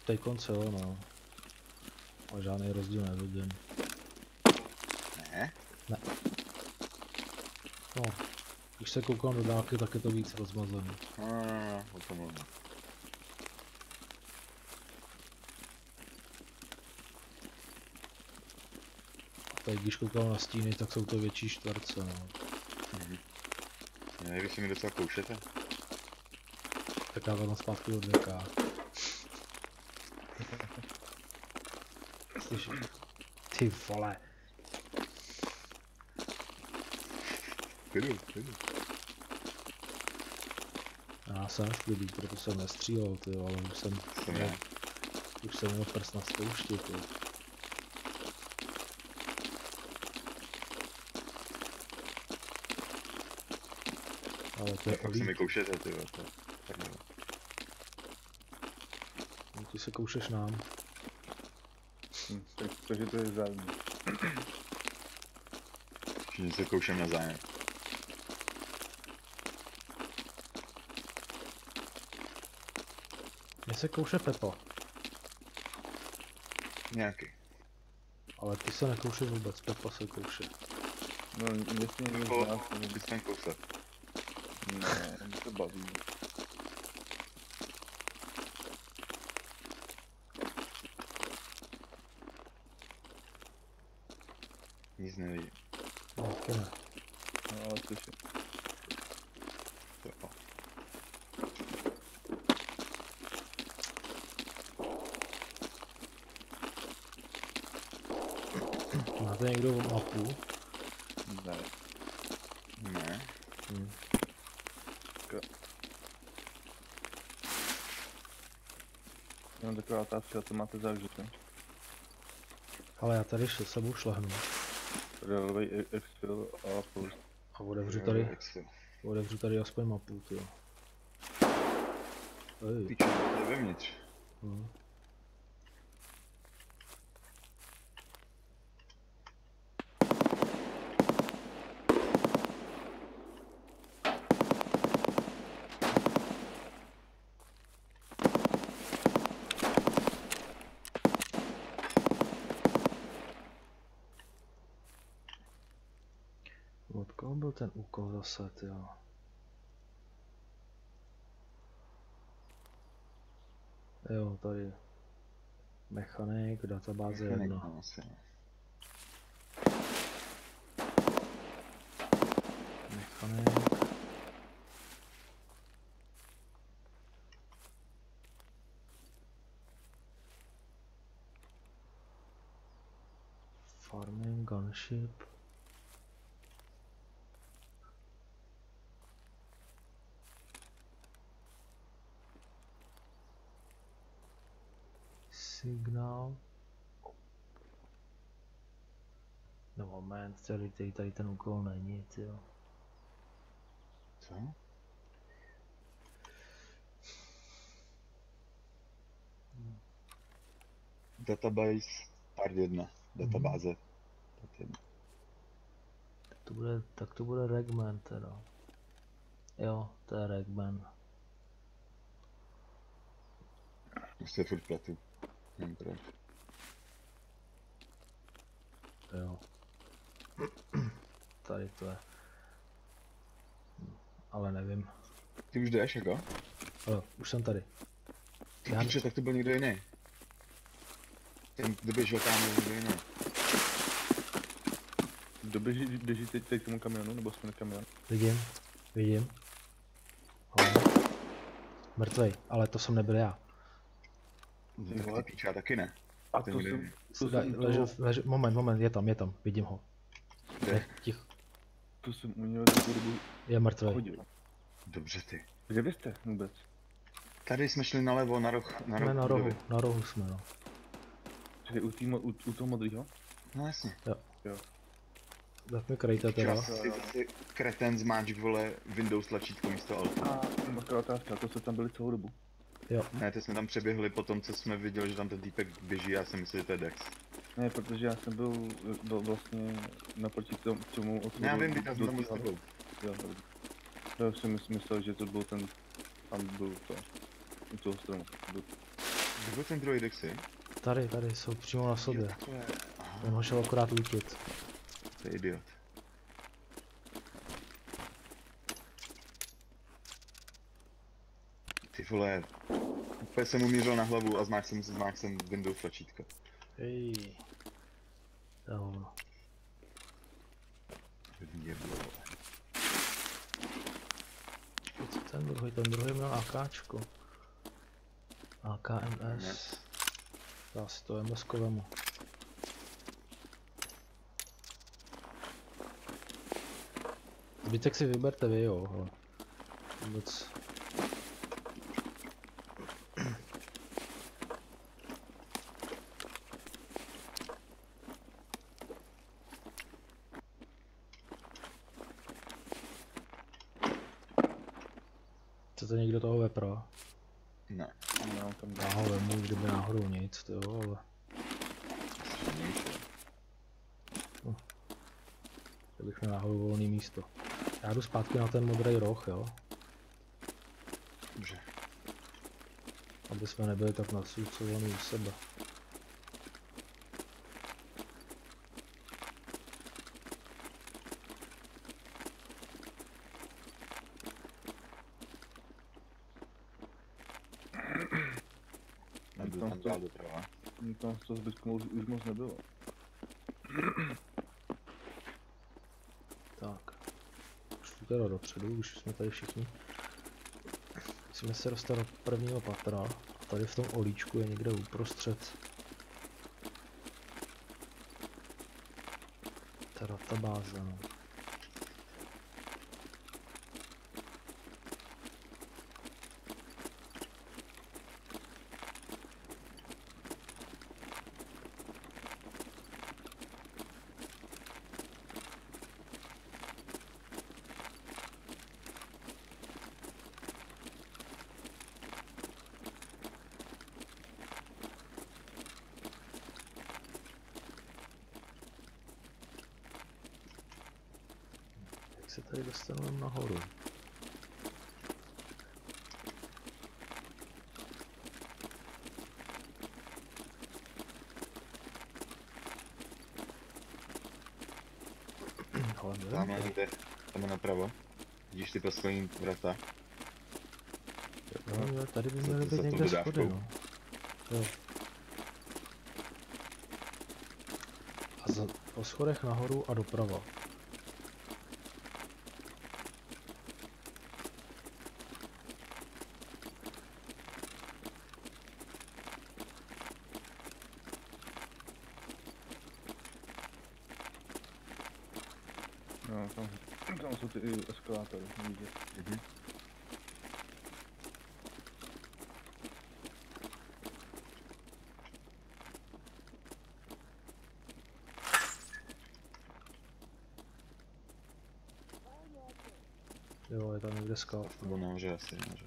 Teď konce jo, no. A žádný rozdíl nevidím. Ne? Ne. No, když se koukám do dálky, tak je to víc rozmazaný. O tom mluvím. A teď když koukám na stíny, tak jsou to větší čtverce, no. Ne, když si mi docela koušete. Tak já tam zpátky do 2K. Slyšíš? Ty vole. Klidu. Já jsem v klidu, proto jsem nestřílel, ty, ale už jsem měl prst na spoušti, ty. Ale to je Fakt si mi koušete, ty to. Tak nevím. No, ty se koušeš nám. Takže to je zájemné. Všichni se koušem na zájem. Mně se kouše Pepo, Nějaký. ale ty se nekoušeš vůbec, Pepo se kouše. No, jestli někdo Jako, z nás bys ten kousek. ne, mě to baví. Nic nevidím. No, taky ne. No, ale slyším. Jo. Máte někdo mapu? Ne. Ne. Jenom taková otázka, co máte za užitý? Ale já tady sebou šlehnu Railway Exfil a Force. a otevřu tady aspoň mapu, tyjo. Ej. Ty čo, to je vevnitř. No. Od koho byl ten úkol zase, tyjo? Jo, tady. Mechanik, databáze 1. No, asi ne. Mechanik. Farming, gunship. Signál. No moment, tady ten úkol není, tyjo. Co? Database part 1. Databáze. Part 1. Tak to bude Ragman teda. Jo, to je Ragman. Prostě furt pletu. Nevím proč. Jo. Tady to je. Ale nevím. Ty už jdeš, jako? Jo, už jsem tady. Ty piče, tak to byl někdo jiný. Ten, kdo běžel tam, byl někdo jiný. Kdo běží teď k tomu kamionu, nebo jsme na kamion? Vidím. Ale... Mrtvej, ale to jsem nebyl já. Tak ty piče, taky ne. A Ten to kde- jsem, Moment, je tam, vidím ho. Kde? Ticho, to jsem u něho takovou dobu je mrtvej. chodil. Dobře ty. Kde vy jste vůbec? Tady jsme šli nalevo, na roh. Jsme na rohu jsme, no. Čekaj, u toho modrýho? No jasně. Tak mi krejte teda. Čas, ty zase kreten zmáčk, vole, Windows tlačítko místo Alt. A taková otázka, to jste tam byli celou dobu? Jo, Ne, teď jsme tam přeběhli po tom, co jsme viděli, že tam ten týpek běží, já jsem myslel, že to je Dex. Ne, protože já jsem byl vlastně naproti tomu otvoru. Já vím, já jsem tam byl s tebou. Jo, dobře. Já jsem myslel, že to byl ten, tam byl to, u toho stromu. byl ten druhý Dexy? Tady jsou přímo na sobě. Aha, On ho šel akorát lítit. to je idiot. Ty vole, úplně jsem mu mířil na hlavu a zmáčk jsem Windows tlačítko. Hej. Jo. Jeblo. Co ten druhý měl AKčko. AKMS. Yes. Já si to MS-ko vemu. Zbytek si vyberte vy, jo. Hele. Vůbec. Chcete někdo toho vepra? Ne. No, tam Já ho vemu, kdyby náhodou nic, to jo, ale... To bych měl náhodou volný místo. Já jdu zpátky na ten modrý roh, jo? Dobře. Aby jsme nebyli tak nasůcovaný u sebe. Nebudu tam dál doprava. Tam to zbytku už moc nebylo. Tak. Šlu teda dopředu, už jsme tady všichni. Musíme se dostat do prvního patra. A tady v tom olíčku je někde uprostřed ta databáze, no. Jak se tady dostaneme nahoru? Ale Tam nevím. někde, tam napravo. Vidíš ty poslední vrata? No, tady by Za- měly za být tou někde dodávkou. schody, no. Jo. A po schodech nahoru a doprava. No, tam jsou ty eskalátory, vidět. Mhm. Jo, je tam někde skal. Nebo nahoře asi, nahoře.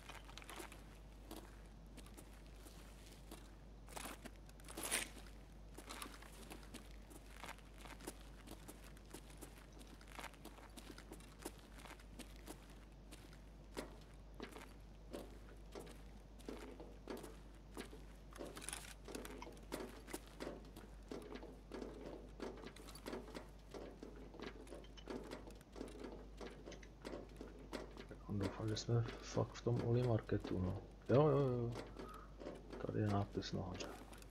On doufám, že jsme fakt v tom Oli Marketu, no. Jo. Tady je nápis nahoře.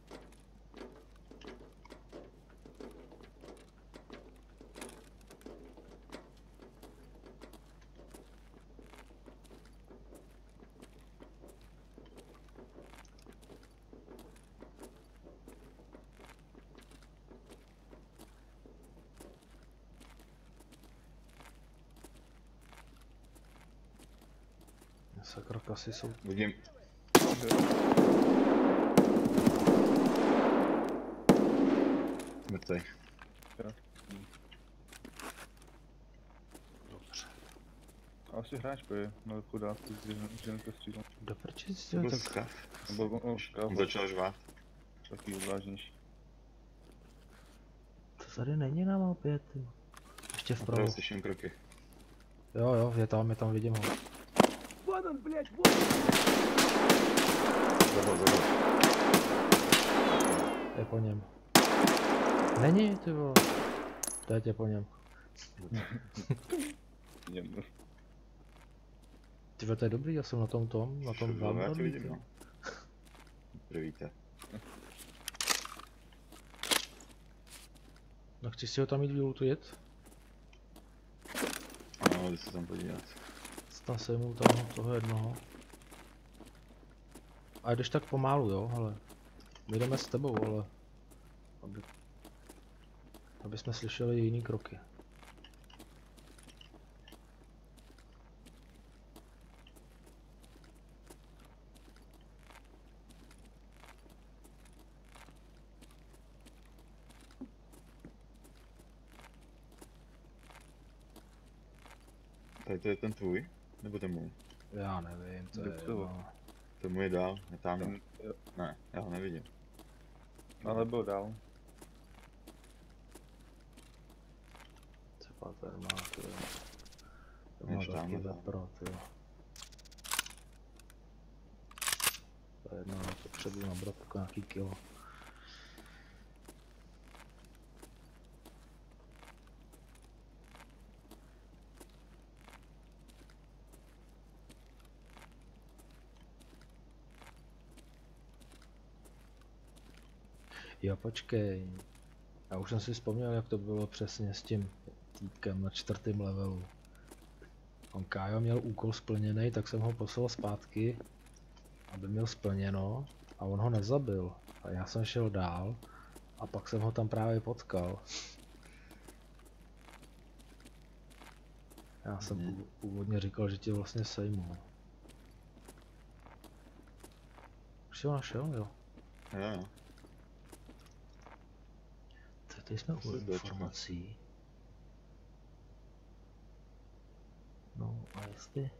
Sakra, kasy jsou. Vidím. Mrtvej. Dobře. Asi hráčko je na chodávku, že nepostřílám. Do prči, To byl tak skav. Nebo On začal žvát. taky odvážnější. to tady není na mapě, ty. Ještě vpravo. Opravdu slyším kroky. Jo, je tam, vidím ho. Zabal. po něm. Není, ty vole. Teď je po něm. Ty vole, to je dobrý, já jsem na tom Já tě vábradlí, vidím, ty. no. Prvíte. No chci si ho tam jít vylutujet? Ano, jdi se tam podívat. Tam sejmu tam toho jednoho. A jdeš tak pomálu, jo, hele. My jdeme s tebou, ale... Aby jsme slyšeli jiný kroky. Tady to je ten tvůj? Nebo ten můj? Já nevím, to je Dopředu. jedno. Ten můj je dál, je tam. Ten, Ne, já ho nevidím. ale byl dál. Třeba ten má, ty jo. To Je má tam, taky je tam. vepro, ty jo. To je jedno, já potřebuji nabrat jako nějaký kilo. Jo, počkej. Já už jsem si vzpomněl, jak to bylo přesně s tím týpkem na 4. levelu. On Kájo měl úkol splněný, tak jsem ho poslal zpátky, aby měl splněno, a on ho nezabil. A já jsem šel dál a pak jsem ho tam právě potkal. Já jsem původně říkal, že tě vlastně sejmu. Už jsi ho našel, jo? Jo. Tady jsme u Asi dočkám. informací. No a jestli...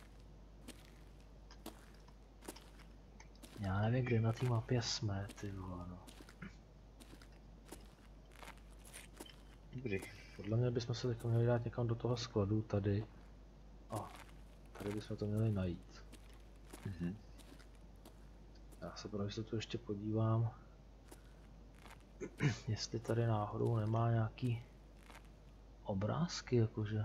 Já nevím, kde na té mapě jsme, ty vole, no. Dobrý. Podle mě bychom se teď měli dát někam do toho skladu, tady. A tady bychom to měli najít. Mhm. Já se pro jistotu ještě podívám, jestli tady náhodou nemá nějaký obrázky, jakože.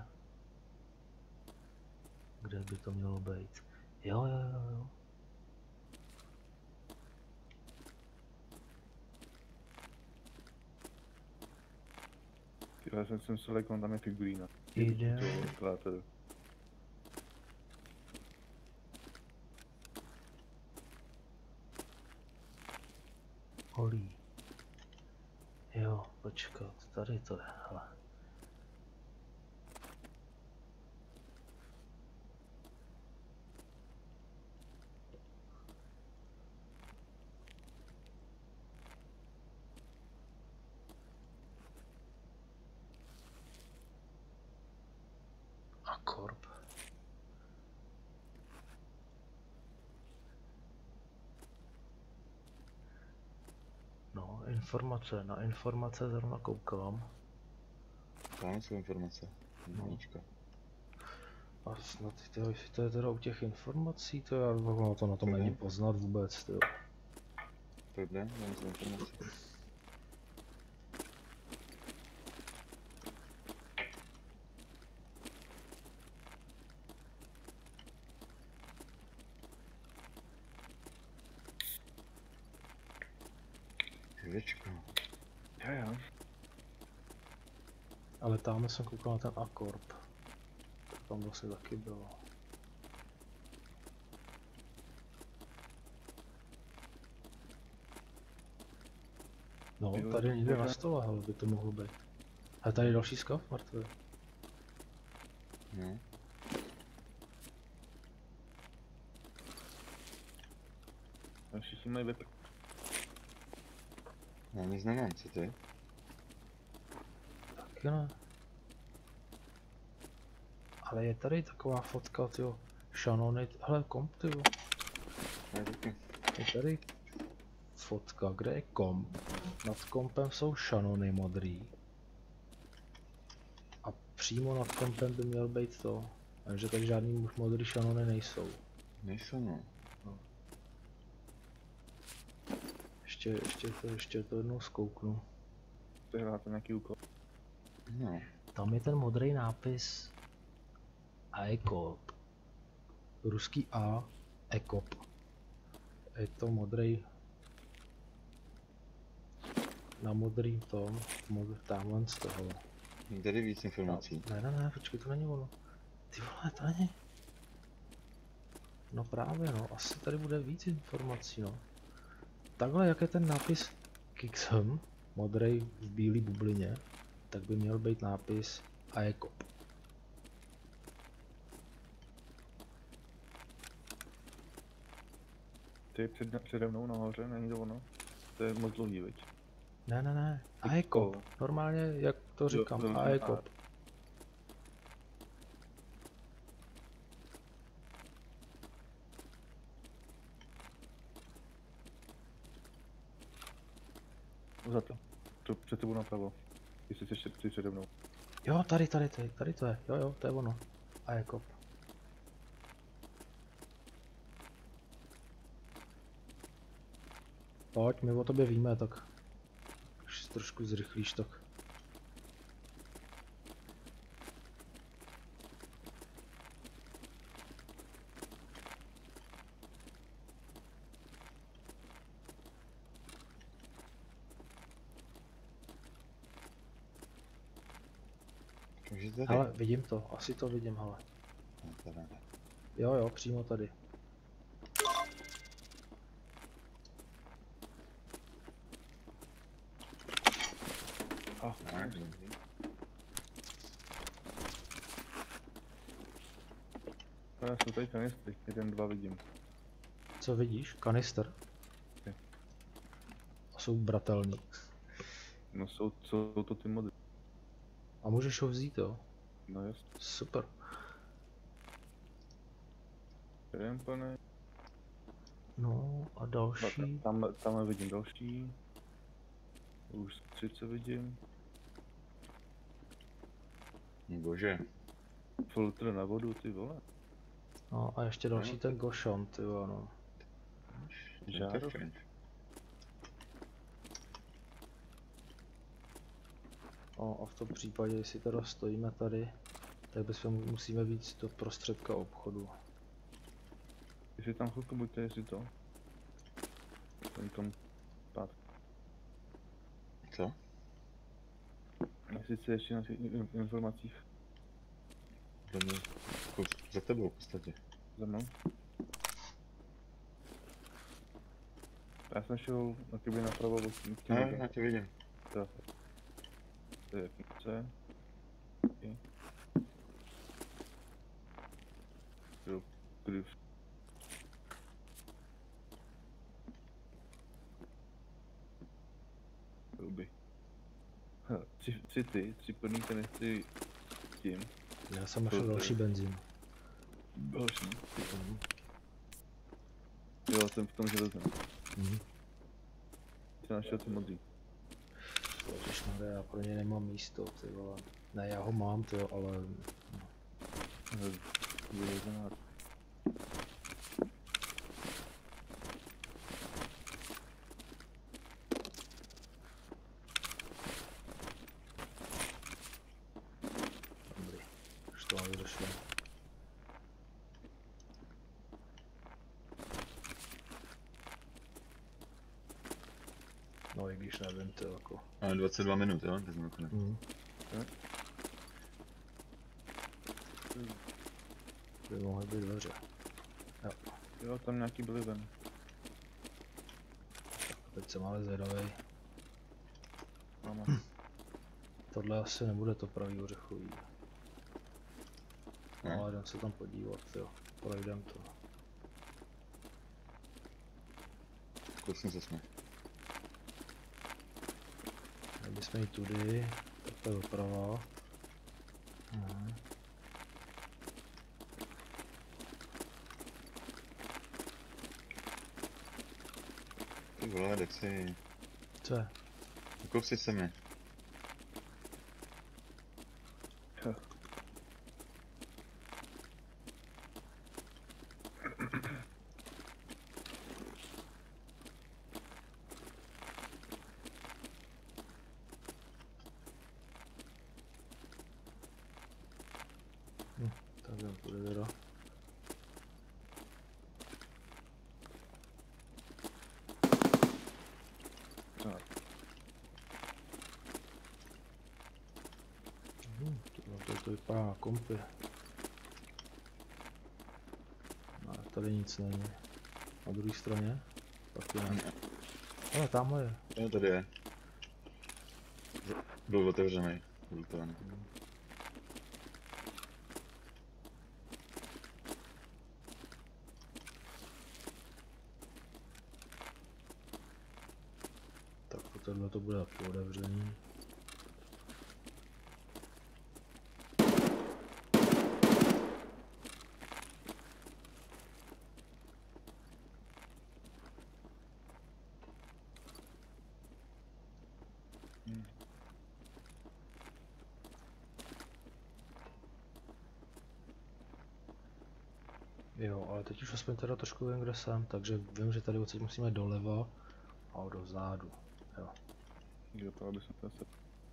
Kde by to mělo být? Jo. Já jsem si myslel, jak on tam je figurína. Jde. To Holí. Jo, počkat, tady to je, hele. Akorb. No, na informace zrovna koukám. Tam jsou informace. Jednička. A snad jestli to je teda u těch informací, to já to na tom není poznat vůbec, tyjo. Tohle, mám z informace. Chvíličku. Jo. Ale tam jsem koukal na ten Akorb. Tam vlastně taky bylo. No, Jo, tady někde na možná. stole, hele, by to mohlo být. A tady je další skav, mrtvý. No. Ještě jsem mají vepr. Já nic nemám, co ty? Taky ne. Ale je tady taková fotka, tyjo. Shanony, hele, komp, tyjo. Já taky. Je tady fotka, kde je komp. Nad kompem jsou Shanony modrý. A přímo nad kompem by měl být to. Takže tady žádný už modrý Shanony nejsou. Nejsou, no. Ještě ještě to jednou zkouknu. To hráte nějaký úkol. No, Tam je ten modrý nápis AECOP. Ruský A, ECOP. Je to modrý na modrý tom, tamhle z toho. tady víc informací. Ne, počkej, to není ono. Ty vole, to není. No právě no, asi tady bude víc informací no. Takhle jak je ten nápis Kixham, modrý v bílé bublině, tak by měl být nápis AECOP. Ty je přede mnou nahoře, není to ono? To je moc dlouhý, viď? Ne, AECOP. Normálně, jak to říkám, AECOP. Za to. To před tebou napravo. Jestli jsi ještě přede mnou. Jo, tady to je, jo, to je ono. AECOP. Pojď, my o tobě víme, tak když si trošku zrychlíš, tak. Takže tady. Hele, vidím to, asi to vidím, hele. No, teda ne. Jo, přímo tady. Tak, dobrý. Já jsou tady kanistry, 1, 2 vidím. Co vidíš? Kanister? Jo. A jsou bratelní. No jsou to ty mody. A můžeš ho vzít, jo? No jasně. Super. Jeden pane. No a další. Tam vidím další. Už 30 vidím. Bože. Filtr na vodu, ty vole. No a ještě další ten Gošon, ty jo, no. Žárov. No a v tom případě, jestli teda stojíme tady, tak bychom musíme víc do prostředka obchodu. Jestli tam chvilku buďte, jestli to. Tom pát. Co? Jestli jste ještě na těch informacích To mě za tebou v podstatě. za mnou. Já jsem šel na kdyby napravo od tím. No, já tě vidím. To je funkce. Jo, když. Ruby. Tři plný kanistry tím. Já jsem našel další benzín. Další. Jo, jsem v tom železném. Jsem našel ty modrý. Ježišmarja, já pro ně nemám místo, ty vole. Ne, já ho mám, ty jo, ale... Železná. Dobrý, už to mám vydošlo. No i když nevím, ty jako... Ale 22 minut, jo? To znamená. By mohly být dveře. Jo. Jo, tam nějaký byly ven. Teď jsem ale zvědavej. Máme. Tohle asi nebude to pravý ořechový. Ne. Ale jdem se tam podívat, jo. Projdem to. Zkusím se jsme. Měli jsme jít tudy, tak to je doprava. Ty vole, tak si... Co je? Kouk si se mě. Nevím, kudy teda. Tak. To vypadá na kompy. No, tady nic není. Na druhé straně? Taky ne. Ale tamhle je. Jo, tady je. Byl otevřený. Lutovaný. Tak tohle to bude taky otevřený. Jo, ale teď už aspoň teda trošku vím, kde jsem, takže vím, že tady odsaď musíme doleva a dozadu. Jo. Do toho, aby jsem se...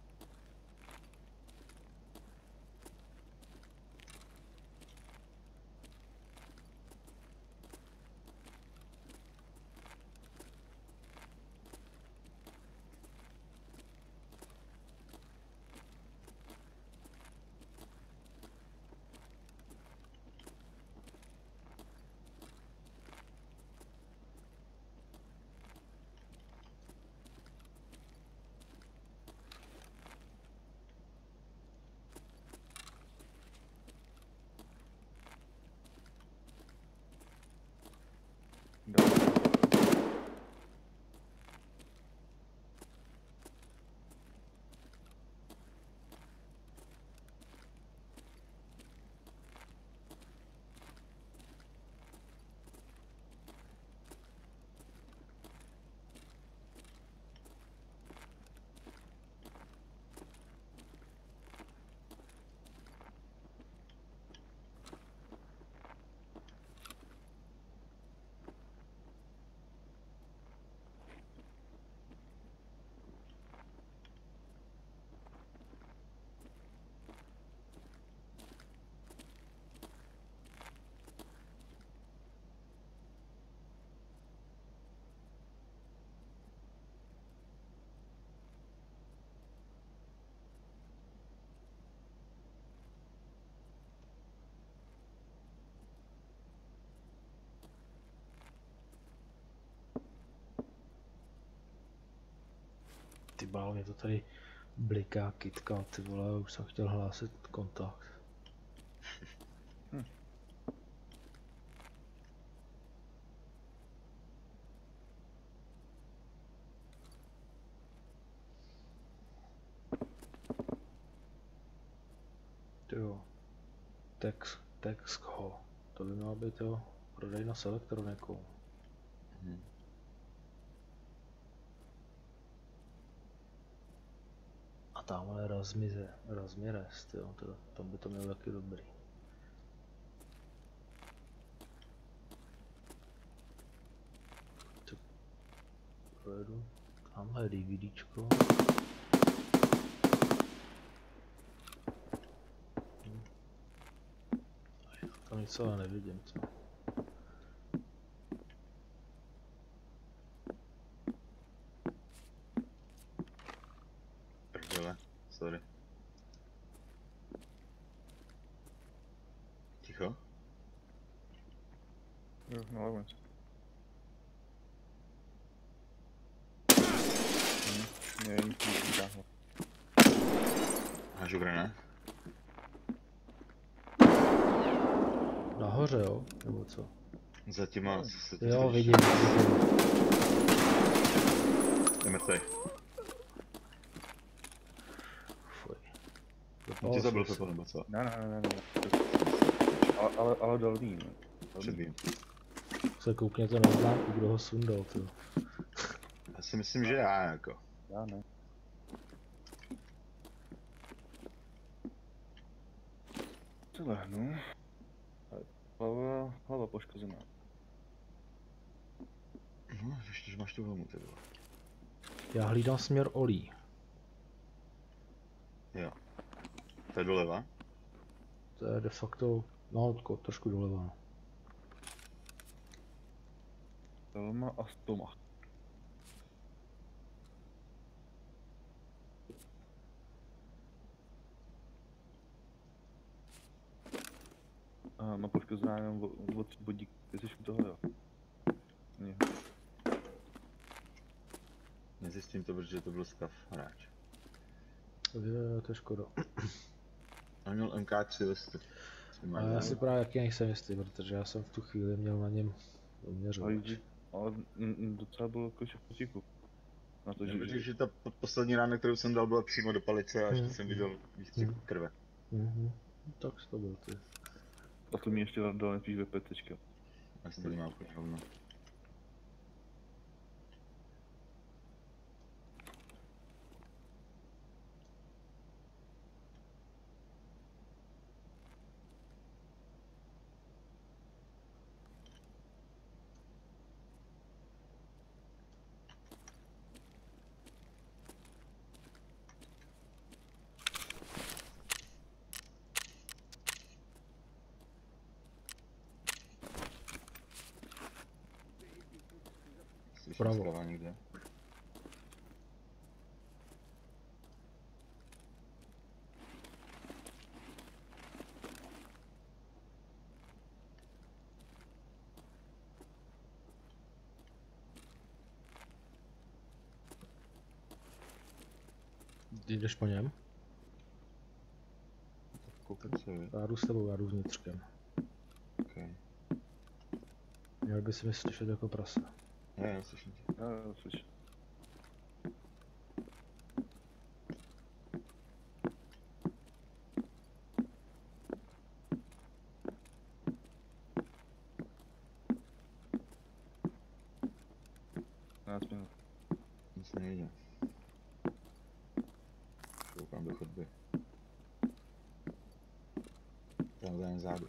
Ty bál, mě to tady bliká kytka, ty vole, už jsem chtěl hlásit kontakt. Jo. Texho. To by mělo být jo, prodejna s elektronikou. A tamhle Razmirez, jo, tam by to mělo taky dobrý. Tak projedu, tamhle DVDčko. Tam nic ale nevidím, co. Prdele, sorry. Ticho? Jo, nalevo něco. Ne, nic nevytáhlo. Hážu granát. Nahoře, jo? Nebo co? Za těma se to Jo, vidíš. vidím. Je mrtvej. Fuj. On tě zabil Pepo, nebo co? Ne. Ale dolní, no. Předbím. Se koukněte na známku, kdo ho sundal, ty. Já si myslím, že já jako. Já ne. Co lehnu? Hlava poškozená. No, ještě, že máš tu helmu, ty vole. Já hlídám směr Olí. Jo. To je doleva? To je de facto No, trošku doleva. No. Telma a Stoma. Má poškozená jenom o 3 bodíky. Ty jsi u toho, jo? Ne. Nezjistím to, protože to byl stav hráč. Je, to je škoda. On měl MK3 listy. Ale já si právě taky nejsem jistý, protože já jsem v tu chvíli měl na něm oměřovač. Ale docela bylo jako šokotíku. Na to, že ta poslední rána, kterou jsem dal, byla přímo do palice a ještě jsem viděl výstřik krve. Tak to byl ty. A to mi ještě dal nepíš ve PCčka. Asi to nemá úplně hovno. Bravo. Někde. Jdeš po něm? Koukat se, vy? Já jdu s tebou, já jdu vnitřkem. Okay. Měl by si mi slyšet jako prase. Já slyším tě. Já slyším. Nic nejde. Koukám do chodby. Tam jen zádu.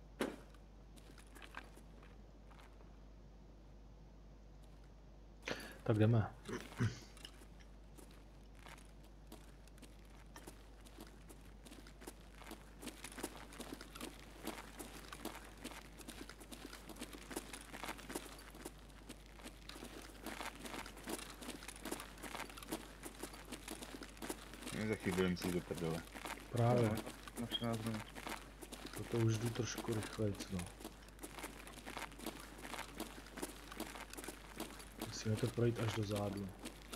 Tak jdeme. Za chvíli budeme si do prdele. Právě. Na 13 minut. Proto už jdu trošku rychlejc, no. Musíme to projít až do zádu.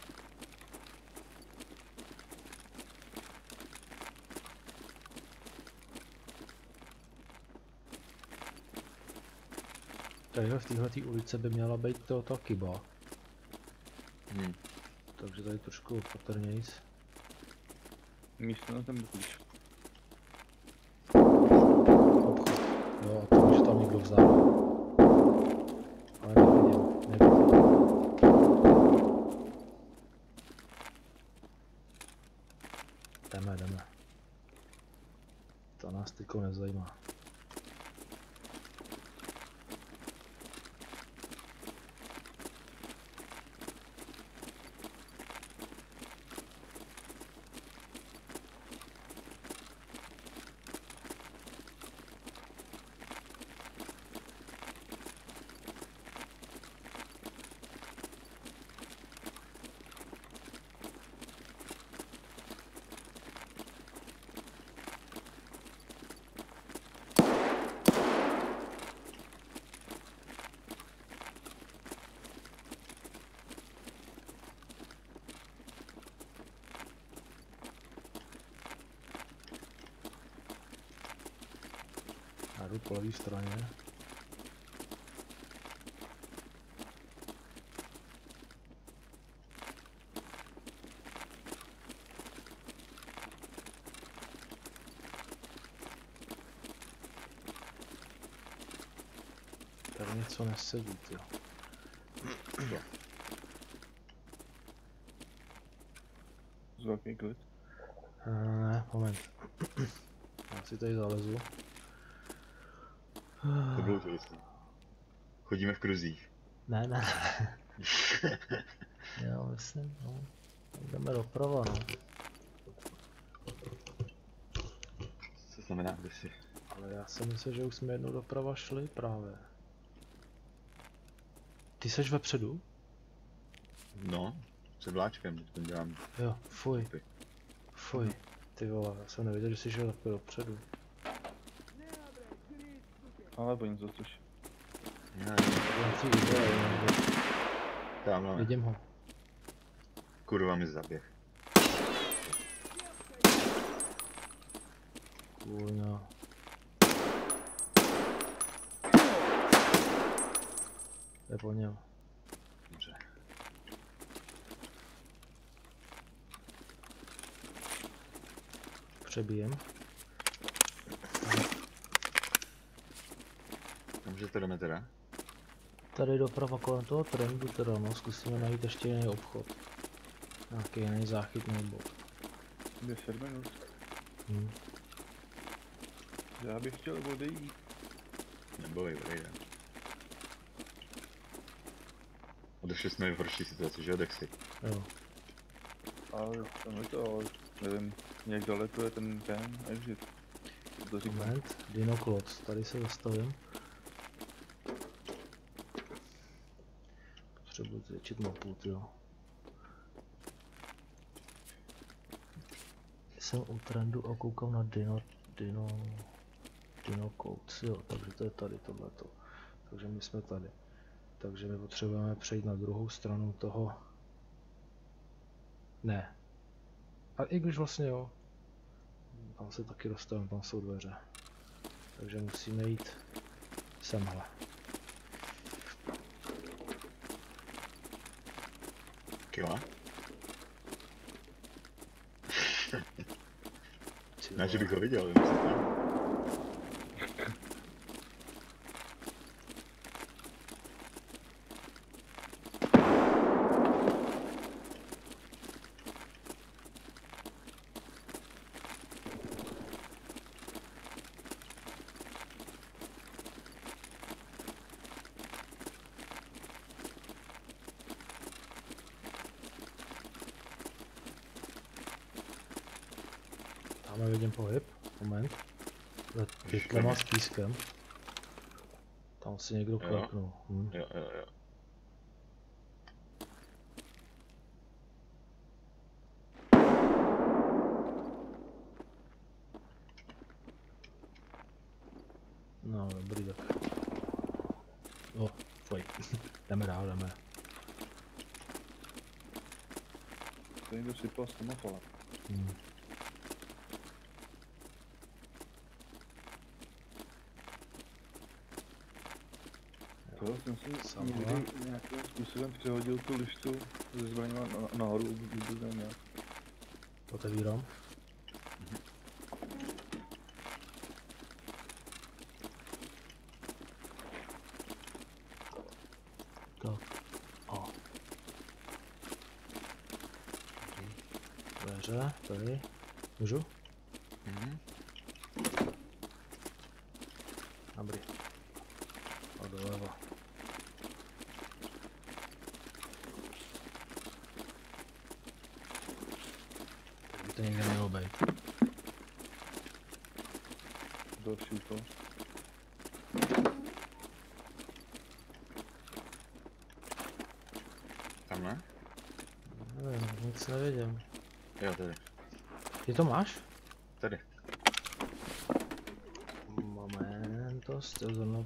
Tadyhle v této ulici by měla být ta kyba. Takže tady trošku opatrnějc. Místo na ten klíč. Obchod. Jo, a to už tam někdo vzal. Ale nevidím. Jdeme. To nás tyko nezajímá. Já jdu po levé straně. Tady něco nesedí, jo. Z velký klid. Ne, moment. Já si tady zalezu. To bylo úžasné. Chodíme v kruzích. Ne. Jo, myslím, no. Jdeme doprava, no. Co znamená, kde jsi? Ale já si myslím, že už jsme jednou doprava šli právě. Ty seš vepředu? No, se vláčkem, teď dělám. Jo, fuj, Mapy. fuj. Ty vole, já jsem nevěděl, že jsi šel takhle dopředu. Alebo něco což. Ne, Já si viděl, tamhle. vidím ho. Kurva mi zaběh. Kurňa. Je po něm. Dobře. Přebijem. Kamže to jdeme teda? Tady doprava kolem toho trendu teda, no, zkusíme najít ještě jiný obchod. Nějaký jiný záchytný bod. 10 minut. Já bych chtěl odejít. Neboj, odejde. Odešli jsme v horší situaci, že jo, Dexy? Jo. Ale tam je to, ale nevím, jak daleko je ten exit. Co to říká? Moment, Dinokloc, tady se zastavím. Potřebuji zvětšit mapu, jo. Jsem u trendu a koukám na Dinokloc, jo, takže to je tady tohleto. Takže my jsme tady. Takže my potřebujeme přejít na druhou stranu toho. Ne. A i když vlastně jo. Tam se taky dostaneme, tam jsou dveře. Takže musíme jít semhle. Kila? Ty Ne, že vole. bych ho viděl, vím, co tam. Tam vidím pohyb, moment. Za pytlema s pískem. Tam si někdo kleknul. Jo. No, dobrý tak. O, fuj. Jdeme dál, jdeme. To někdo sypal z tomatole. To jsem si Sama. někdy nějakým způsobem přehodil tu lištu ze zbraněma nahoru, vůbec nevím jak. Otevírám. Tak. A. Dveře, tady. Můžu? Dobrý. A doleva. Tak by to někde mělo být. Další to. Tamhle? Nevím, nic nevidím. Jo, tady. Ty to máš? Tady. Momento, still zrovna.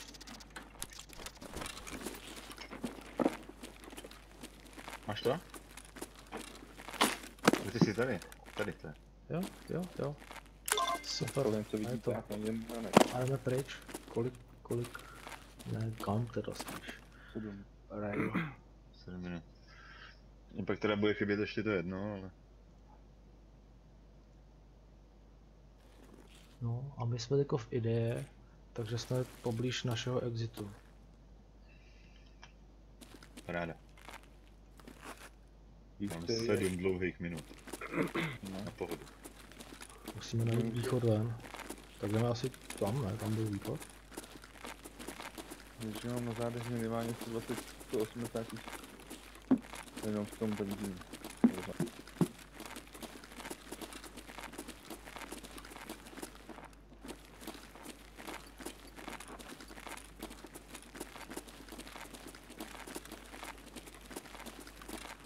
Máš to? Ty jsi tady. Tady to je. Jo. Super, To něco a je vidíte, to. jak nevím, ne, A jdeme pryč. Kolik? Ne, kam teda spíš. 7. Rail. 7 minut. A pak teda bude chybět ještě to jedno, ale... No a my jsme teďko v ideje, takže jsme poblíž našeho exitu. Paráda. Víš, Mám co je? 7 dlouhých minut. No. Na pohodu. Musíme najít východ ven. Tak jdeme asi tam, ne? Tam byl východ. Když mám na zádech minimálně 120, 180 tisíc. Jenom v tom benzínu.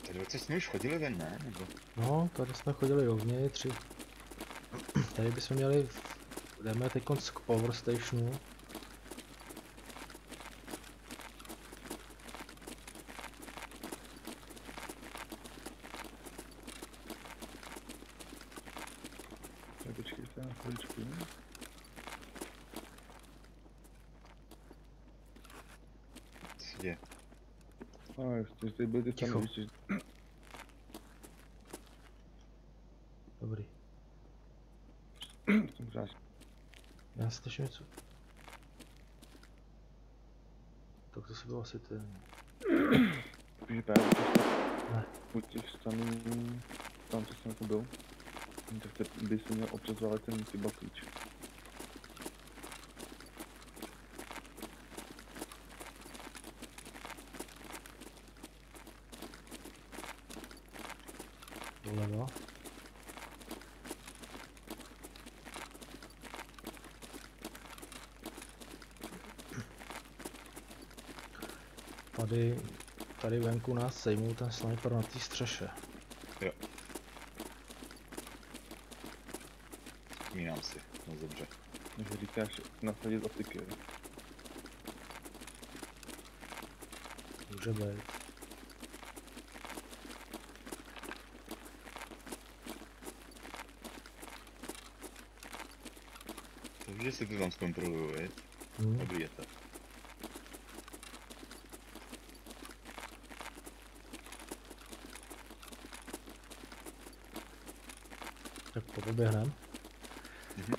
Ty 20 jsme už chodili ven, ne? Nebo... No, tady jsme chodili dovnitř. Tady bychom měli, jdeme teď k Power Stationu. Tak počkejte na chviličku. Co se děje? A ještě tady byly ty Ticho. stanoviště. Dobrý. Jsem krásný. Já slyším něco. Tak to se bylo asi ten... Takže právě Ne. u těch stanů, tam co jsem jako byl, tak teď by se měl občas zvalit ten chyba klíč. Doleva. Tady venku nás sejmul ten sniper na té střeše. Jo. Vzpomínám si, moc dobře. Takže říkáš nasadit optiky, jo? Může být. Takže si to tam zkontroluju, viď? Hmm. Dobrý je to. Tak poběhnem. Mhm.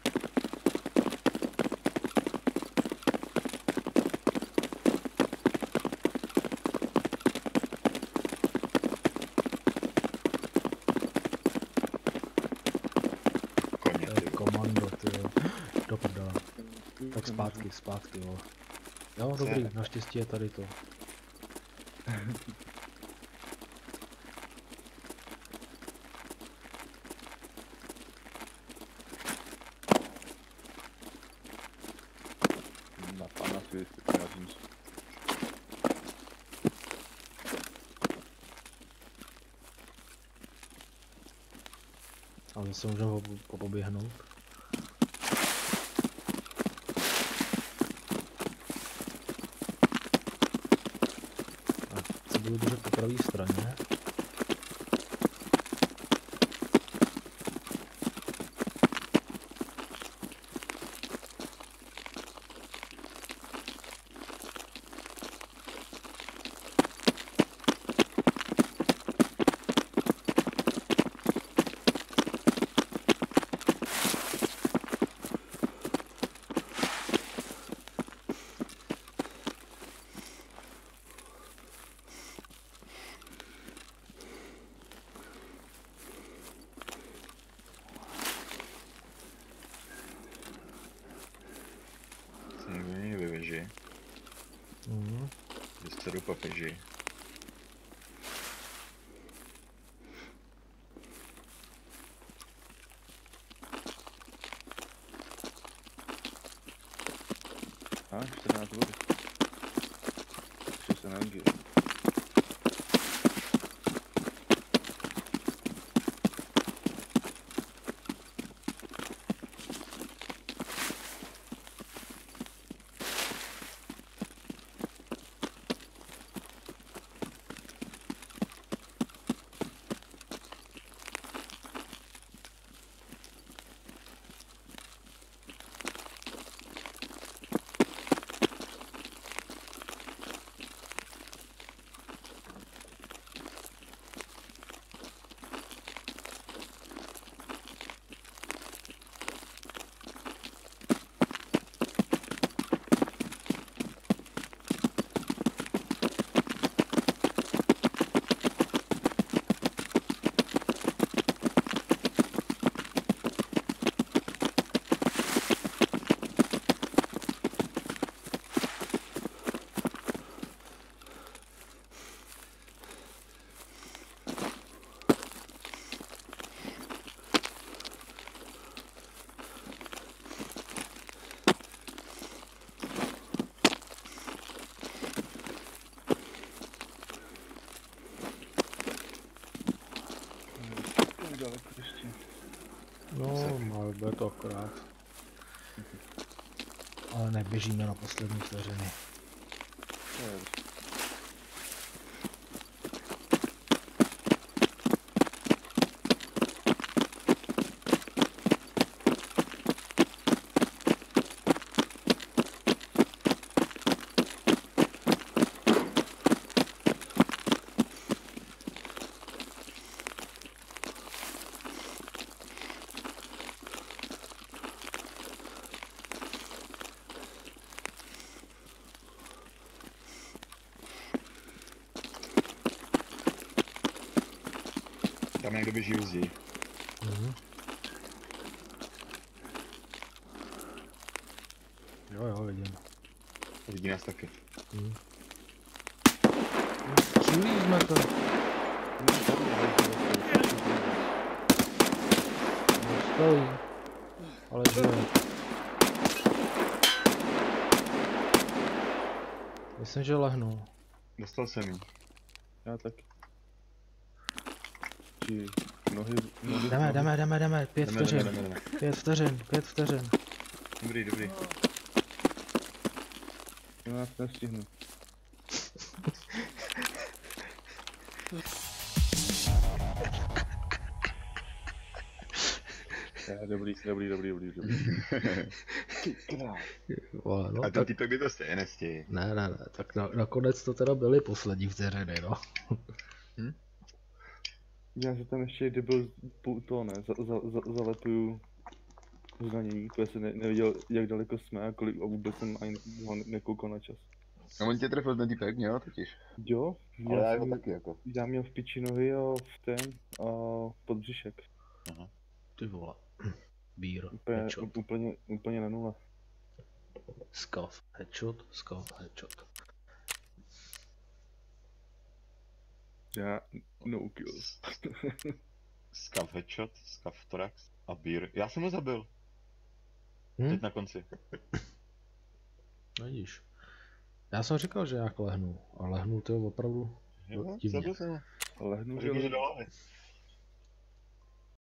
Koně, To ty je vole. komando, ty jo. Do prdele. Tak zpátky, jo. Jo, Co je? dobrý, naštěstí je tady to. Na pana si vyjádřím se. A zase můžeme poběhnout. A se budu držet po pravé straně. Se někdo není ve věži. Mhm. Jste do papeži. A, 14 vody. Ještě se energie. daleko ještě. No, má bude to akorát. Ale neběžíme na poslední vteřiny. To je dobře. Tam někdo běží u zdi. Mhm. Jo, vidím. Vidí nás taky. Mhm. Střílí jsme to. Stojí. Ale žije. Myslím, že lehnul. Dostal jsem jí. Já taky. Či nohy... Jdeme, 5 vteřin. Jdeme. 5 vteřin. Dobrý. Já nás nestihnu. Dobrý. Vole, no, A ten tak, týpek by to stejně nestihl. ne, tak nakonec to teda byly poslední vteřiny, no. Já se tam ještě debil to ne, zalepuju zranění, protože jsem neviděl, jak daleko jsme a kolik a vůbec jsem ani nekoukal na čas. A on tě trefil ten týpek, jo, totiž. Jo, Ale já jsem- ho taky jako. já měl v piči nohy a v ten a pod břišek. Ty vole. Bír, Úplně, headshot. úplně na nule. Scuff, headshot. Já no kills. Scav headshot, scav thorax a beer. Já jsem ho zabil. Hm? Teď na konci. No vidíš. Já jsem říkal, že jak lehnu. A lehnul to opravdu Jo, divně. zabil jsem ho. Lehnu, že Řekni, že do hlavy.